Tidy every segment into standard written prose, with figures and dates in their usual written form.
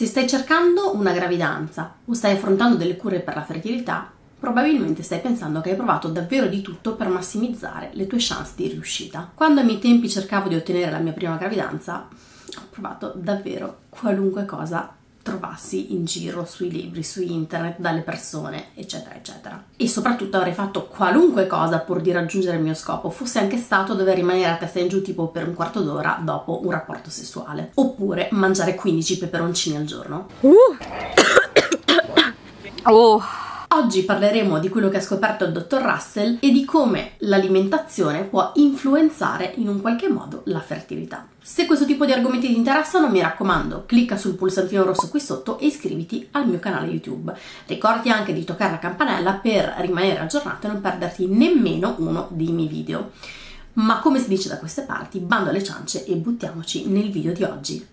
Se stai cercando una gravidanza o stai affrontando delle cure per la fertilità, probabilmente stai pensando che hai provato davvero di tutto per massimizzare le tue chance di riuscita. Quando ai miei tempi cercavo di ottenere la mia prima gravidanza, ho provato davvero qualunque cosa trovassi in giro sui libri, su internet, dalle persone, eccetera eccetera. E soprattutto avrei fatto qualunque cosa pur di raggiungere il mio scopo, fosse anche stato dover rimanere a testa in giù tipo per un quarto d'ora dopo un rapporto sessuale, oppure mangiare 15 peperoncini al giorno. Oggi parleremo di quello che ha scoperto il dottor Russell e di come l'alimentazione può influenzare in un qualche modo la fertilità. Se questo tipo di argomenti ti interessano, mi raccomando, clicca sul pulsantino rosso qui sotto e iscriviti al mio canale YouTube. Ricordi anche di toccare la campanella per rimanere aggiornato e non perderti nemmeno uno dei miei video. Ma come si dice da queste parti, bando alle ciance e buttiamoci nel video di oggi.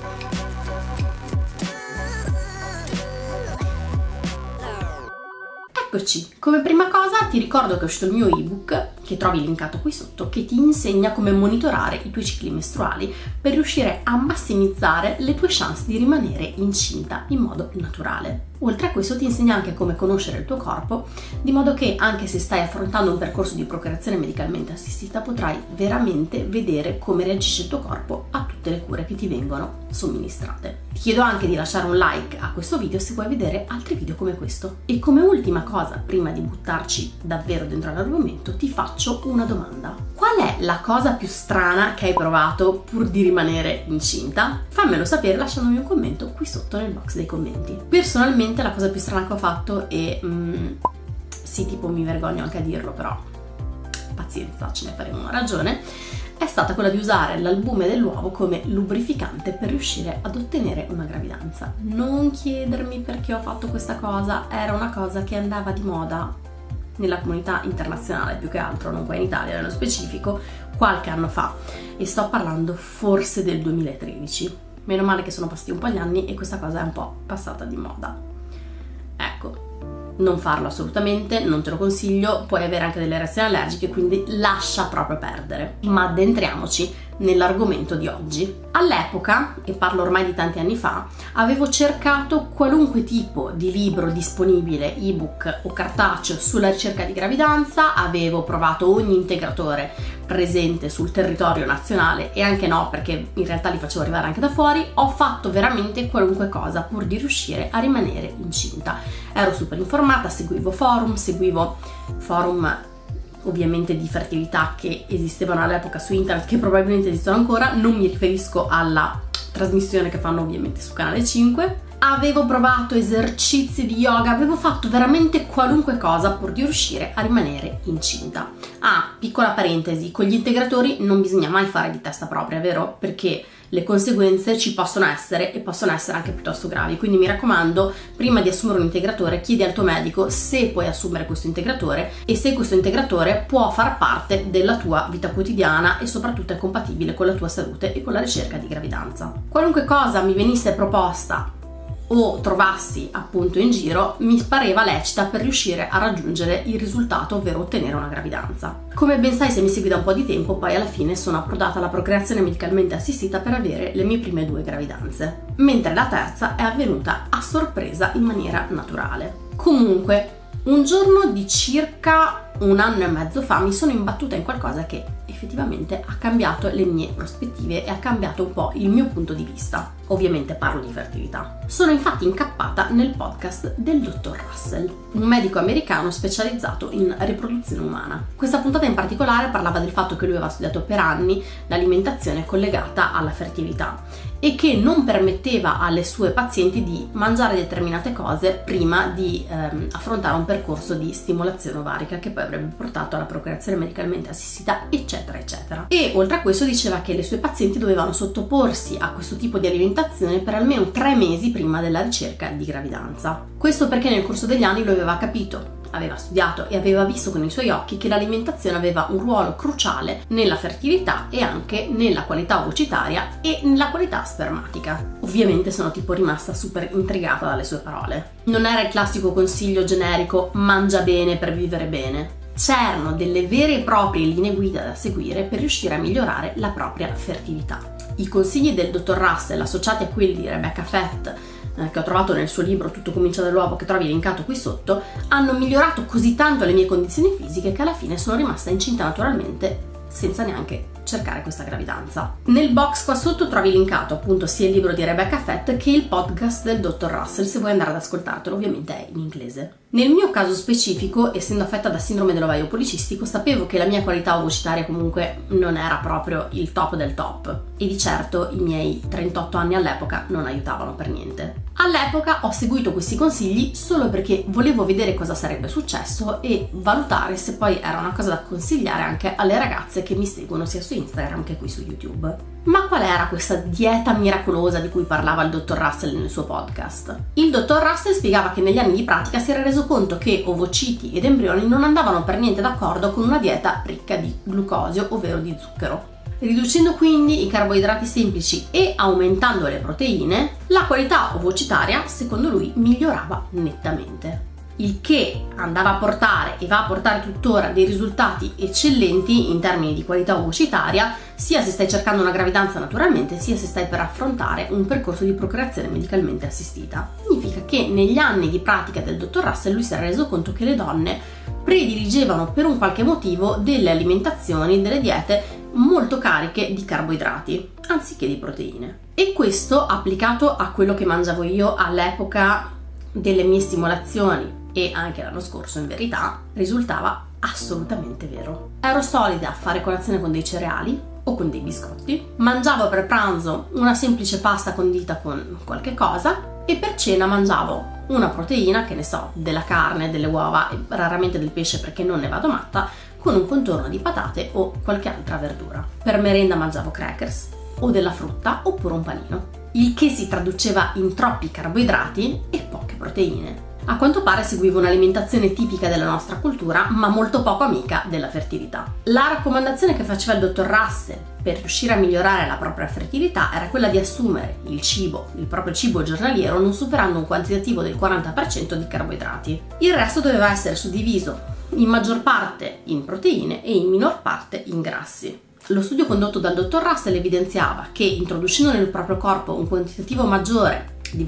Eccoci, come prima cosa ti ricordo che è uscito il mio ebook, che trovi linkato qui sotto, che ti insegna come monitorare i tuoi cicli mestruali per riuscire a massimizzare le tue chance di rimanere incinta in modo naturale. Oltre a questo ti insegna anche come conoscere il tuo corpo, di modo che anche se stai affrontando un percorso di procreazione medicalmente assistita potrai veramente vedere come reagisce il tuo corpo a tutte le cure che ti vengono somministrate. Ti chiedo anche di lasciare un like a questo video se vuoi vedere altri video come questo. E come ultima cosa, prima di buttarci davvero dentro l'argomento, ti faccio una domanda. Qual è la cosa più strana che hai provato pur di rimanere incinta? Fammelo sapere lasciandomi un commento qui sotto nel box dei commenti. Personalmente la cosa più strana che ho fatto e sì, tipo mi vergogno anche a dirlo, però pazienza, ce ne faremo una ragione, è stata quella di usare l'albume dell'uovo come lubrificante per riuscire ad ottenere una gravidanza. Non chiedermi perché ho fatto questa cosa, era una cosa che andava di moda nella comunità internazionale più che altro, non qua in Italia nello specifico, qualche anno fa, e sto parlando forse del 2013. Meno male che sono passati un po' gli anni e questa cosa è un po' passata di moda. Ecco, non farlo assolutamente, non te lo consiglio, puoi avere anche delle reazioni allergiche, quindi lascia proprio perdere. Ma addentriamoci nell'argomento di oggi. All'epoca, e parlo ormai di tanti anni fa, avevo cercato qualunque tipo di libro disponibile, ebook o cartaceo sulla ricerca di gravidanza, avevo provato ogni integratore presente sul territorio nazionale e anche no, perché in realtà li facevo arrivare anche da fuori, ho fatto veramente qualunque cosa pur di riuscire a rimanere incinta. Ero super informata, seguivo forum ovviamente di fertilità che esistevano all'epoca su internet, che probabilmente esistono ancora, non mi riferisco alla trasmissione che fanno ovviamente su Canale 5. Avevo provato esercizi di yoga, avevo fatto veramente qualunque cosa pur di riuscire a rimanere incinta. Ah, piccola parentesi, con gli integratori non bisogna mai fare di testa propria, vero? Perché le conseguenze ci possono essere e possono essere anche piuttosto gravi, quindi mi raccomando, prima di assumere un integratore chiedi al tuo medico se puoi assumere questo integratore e se questo integratore può far parte della tua vita quotidiana e soprattutto è compatibile con la tua salute e con la ricerca di gravidanza. Qualunque cosa mi venisse proposta o trovassi appunto in giro mi pareva lecita per riuscire a raggiungere il risultato, ovvero ottenere una gravidanza. Come ben sai, se mi segui da un po' di tempo, poi alla fine sono approdata alla procreazione medicalmente assistita per avere le mie prime 2 gravidanze, mentre la terza è avvenuta a sorpresa in maniera naturale. Comunque, un giorno di circa 1 anno e mezzo fa mi sono imbattuta in qualcosa che effettivamente ha cambiato le mie prospettive e ha cambiato un po' il mio punto di vista. Ovviamente parlo di fertilità. Sono infatti incappata nel podcast del dottor Russell, un medico americano specializzato in riproduzione umana. Questa puntata in particolare parlava del fatto che lui aveva studiato per anni l'alimentazione collegata alla fertilità e che non permetteva alle sue pazienti di mangiare determinate cose prima di affrontare un percorso di stimolazione ovarica che poi avrebbe portato alla procreazione medicalmente assistita, eccetera eccetera. E oltre a questo diceva che le sue pazienti dovevano sottoporsi a questo tipo di alimentazione per almeno 3 mesi prima della ricerca di gravidanza. Questo perché nel corso degli anni lo aveva capito, aveva studiato e aveva visto con i suoi occhi che l'alimentazione aveva un ruolo cruciale nella fertilità e anche nella qualità ovocitaria e nella qualità spermatica. Ovviamente sono tipo rimasta super intrigata dalle sue parole. Non era il classico consiglio generico mangia bene per vivere bene. C'erano delle vere e proprie linee guida da seguire per riuscire a migliorare la propria fertilità. I consigli del dottor Russell, associati a quelli di Rebecca Fett, che ho trovato nel suo libro Tutto comincia dall'uovo, che trovi linkato qui sotto, hanno migliorato così tanto le mie condizioni fisiche che alla fine sono rimasta incinta naturalmente senza neanche cercare questa gravidanza. Nel box qua sotto trovi linkato appunto sia il libro di Rebecca Fett che il podcast del dottor Russell, se vuoi andare ad ascoltartelo, ovviamente è in inglese. Nel mio caso specifico, essendo affetta da sindrome dell'ovaio policistico, sapevo che la mia qualità ovocitaria comunque non era proprio il top del top e di certo i miei 38 anni all'epoca non aiutavano per niente. All'epoca ho seguito questi consigli solo perché volevo vedere cosa sarebbe successo e valutare se poi era una cosa da consigliare anche alle ragazze che mi seguono sia su Instagram che qui su YouTube. Ma qual era questa dieta miracolosa di cui parlava il dottor Russell nel suo podcast? Il dottor Russell spiegava che negli anni di pratica si era reso conto che ovociti ed embrioni non andavano per niente d'accordo con una dieta ricca di glucosio, ovvero di zucchero. Riducendo quindi i carboidrati semplici e aumentando le proteine, la qualità ovocitaria, secondo lui, migliorava nettamente. Il che andava a portare e va a portare tuttora dei risultati eccellenti in termini di qualità ovocitaria, sia se stai cercando una gravidanza naturalmente, sia se stai per affrontare un percorso di procreazione medicalmente assistita. Significa che negli anni di pratica del dottor Russell lui si era reso conto che le donne prediligevano per un qualche motivo delle alimentazioni, delle diete molto cariche di carboidrati anziché di proteine. E questo applicato a quello che mangiavo io all'epoca delle mie stimolazioni e anche l'anno scorso in verità risultava assolutamente vero. Ero solita a fare colazione con dei cereali o con dei biscotti, mangiavo per pranzo una semplice pasta condita con qualche cosa e per cena mangiavo una proteina, che ne so, della carne, delle uova e raramente del pesce perché non ne vado matta, con un contorno di patate o qualche altra verdura. Per merenda mangiavo crackers o della frutta oppure un panino, il che si traduceva in troppi carboidrati e poche proteine. A quanto pare seguivo un'alimentazione tipica della nostra cultura, ma molto poco amica della fertilità. La raccomandazione che faceva il dottor Russell per riuscire a migliorare la propria fertilità era quella di assumere il proprio cibo giornaliero, non superando un quantitativo del 40% di carboidrati. Il resto doveva essere suddiviso in maggior parte in proteine e in minor parte in grassi. Lo studio condotto dal dottor Russell evidenziava che introducendo nel proprio corpo un quantitativo maggiore del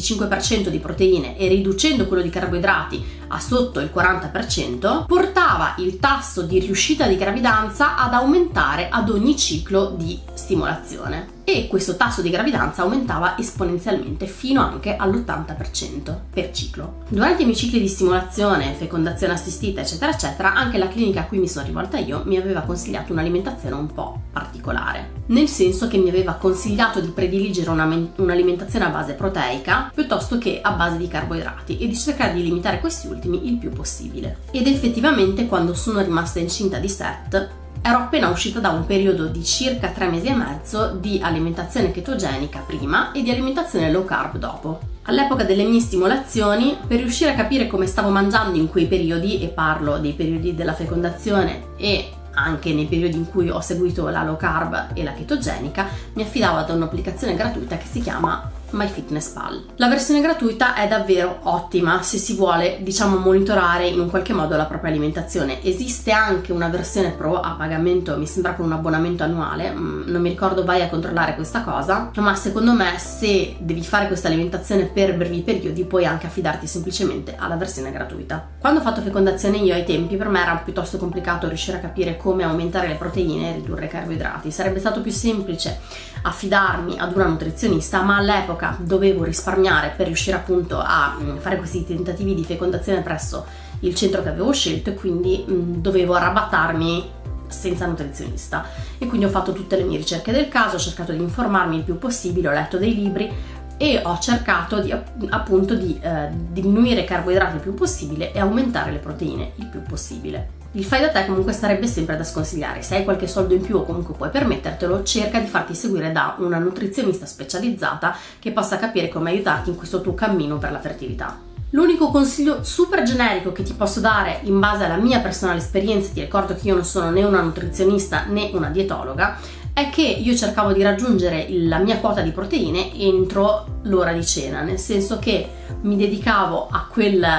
25% di proteine e riducendo quello di carboidrati a sotto il 40%, portava il tasso di riuscita di gravidanza ad aumentare ad ogni ciclo di stimolazione. E questo tasso di gravidanza aumentava esponenzialmente fino anche all'80% per ciclo. Durante i miei cicli di stimolazione, fecondazione assistita, eccetera, eccetera, anche la clinica a cui mi sono rivolta io mi aveva consigliato un'alimentazione un po' particolare, nel senso che mi aveva consigliato di prediligere un'alimentazione a base proteica piuttosto che a base di carboidrati e di cercare di limitare questi ultimi il più possibile. Ed effettivamente quando sono rimasta incinta di Seth ero appena uscita da un periodo di circa 3 mesi e mezzo di alimentazione chetogenica prima e di alimentazione low carb dopo. All'epoca delle mie stimolazioni, per riuscire a capire come stavo mangiando in quei periodi, e parlo dei periodi della fecondazione e anche nei periodi in cui ho seguito la low carb e la chetogenica, mi affidavo ad un'applicazione gratuita che si chiama MyFitnessPal. La versione gratuita è davvero ottima se si vuole, monitorare in un qualche modo la propria alimentazione. Esiste anche una versione pro a pagamento, mi sembra con un abbonamento annuale, non mi ricordo, vai a controllare questa cosa, ma secondo me se devi fare questa alimentazione per brevi periodi puoi anche affidarti semplicemente alla versione gratuita. Quando ho fatto fecondazione io ai tempi, per me era piuttosto complicato riuscire a capire come aumentare le proteine e ridurre i carboidrati. Sarebbe stato più semplice affidarmi ad una nutrizionista, ma all'epoca dovevo risparmiare per riuscire appunto a fare questi tentativi di fecondazione presso il centro che avevo scelto e quindi dovevo arrabattarmi senza nutrizionista e quindi ho fatto tutte le mie ricerche del caso, ho cercato di informarmi il più possibile, ho letto dei libri e ho cercato di diminuire i carboidrati il più possibile e aumentare le proteine il più possibile. Il fai da te comunque sarebbe sempre da sconsigliare. Se hai qualche soldo in più o comunque puoi permettertelo, cerca di farti seguire da una nutrizionista specializzata che possa capire come aiutarti in questo tuo cammino per la fertilità. L'unico consiglio super generico che ti posso dare in base alla mia personale esperienza, ti ricordo che io non sono né una nutrizionista né una dietologa, è che io cercavo di raggiungere la mia quota di proteine entro l'ora di cena, nel senso che mi dedicavo a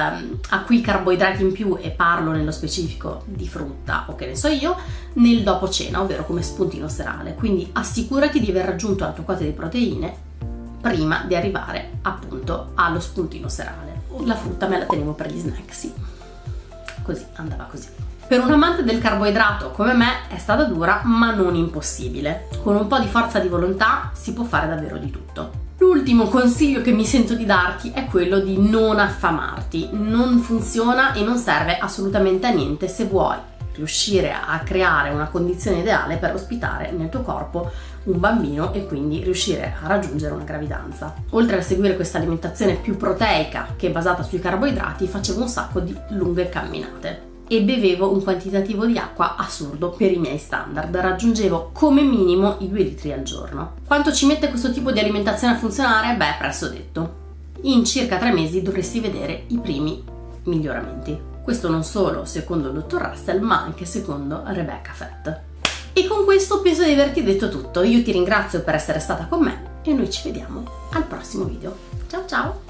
quei carboidrati in più, e parlo nello specifico di frutta o che ne so io, nel dopo cena, ovvero come spuntino serale. Quindi assicurati di aver raggiunto la tua quota di proteine prima di arrivare appunto lo spuntino serale. La frutta me la tenevo per gli snack, sì, così, andava così. Per un amante del carboidrato come me è stata dura, ma non impossibile. Con un po' di forza di volontà si può fare davvero di tutto. L'ultimo consiglio che mi sento di darti è quello di non affamarti. Non funziona e non serve assolutamente a niente se vuoi riuscire a creare una condizione ideale per ospitare nel tuo corpo un bambino e quindi riuscire a raggiungere una gravidanza. Oltre a seguire questa alimentazione più proteica che basata sui carboidrati, facevo un sacco di lunghe camminate e bevevo un quantitativo di acqua assurdo per i miei standard. Raggiungevo come minimo i 2 litri al giorno. Quanto ci mette questo tipo di alimentazione a funzionare? Beh, presto detto. In circa 3 mesi dovresti vedere i primi miglioramenti. Questo non solo secondo il dottor Russell, ma anche secondo Rebecca Fett. E con questo penso di averti detto tutto. Io ti ringrazio per essere stata con me e noi ci vediamo al prossimo video. Ciao ciao!